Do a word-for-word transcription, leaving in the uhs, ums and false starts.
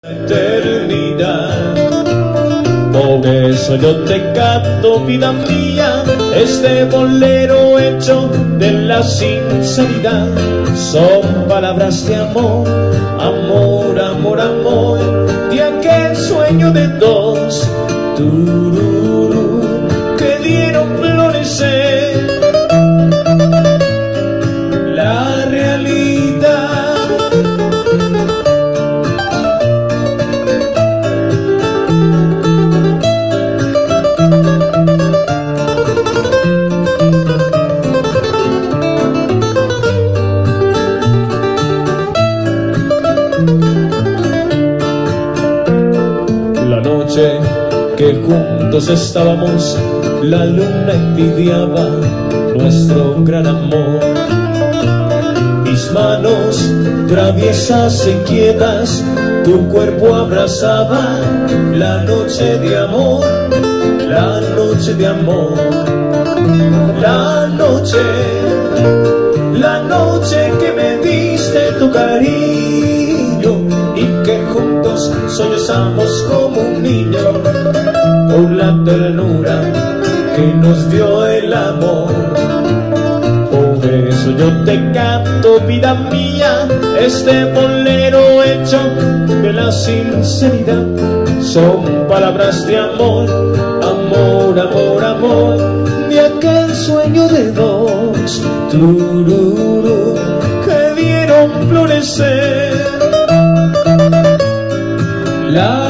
Eternidad. Por eso yo te canto, vida mía, este bolero hecho de la sinceridad. Son palabras de amor, amor, amor, amor, de aquel sueño de dos, tururú, que dieron florecer la realidad. La noche que juntos estábamos, la luna envidiaba nuestro gran amor. Mis manos traviesas e inquietas, tu cuerpo abrazaba la noche de amor, la noche de amor, la noche, la noche que me diste tu cariño y que juntos sollozamos como un niño por la ternura que nos dio el amor. Por eso yo te canto, vida mía, este bolero hecho de la sinceridad. Son palabras de amor, amor, amor, amor, de aquel sueño de dos, tururú, que vieron florecer la